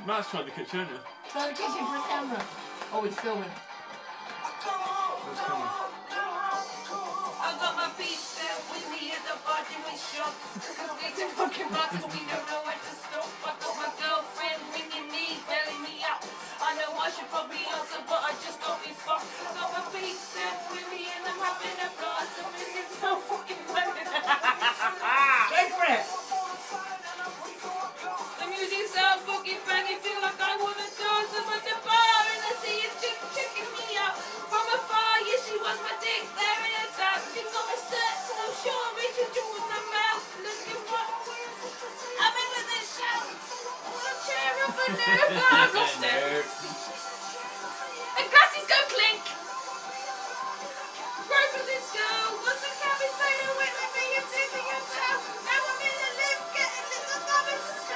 Matt's tried the kitchen, haven't you? Try the kitchen for a camera. Oh, he's filming. What's coming? I got my beats there with me at the bar doing shots. It's a fucking box, but we don't know where to stop. I got my girlfriend ringing me, belling me up. I know I should probably answer, but I just got me fucked. I got my beats there with me and I'm having a blast. I mean, it's so fucking funny. Go for it. The music's so fucking banging, feel like I wanna dance. I'm at the bar and I see a chick checking me out from afar. Yeah, she was my dick there in her top. She got my shirt so sure, Rachel Jewel in my mouth. Looking what? I'm in with the shout. Wheelchair up a nerd. And glasses go clink. Rope of this girl. Once the cabin's made away with me, it's in your toe. Now I'm in the lift, getting little numbers.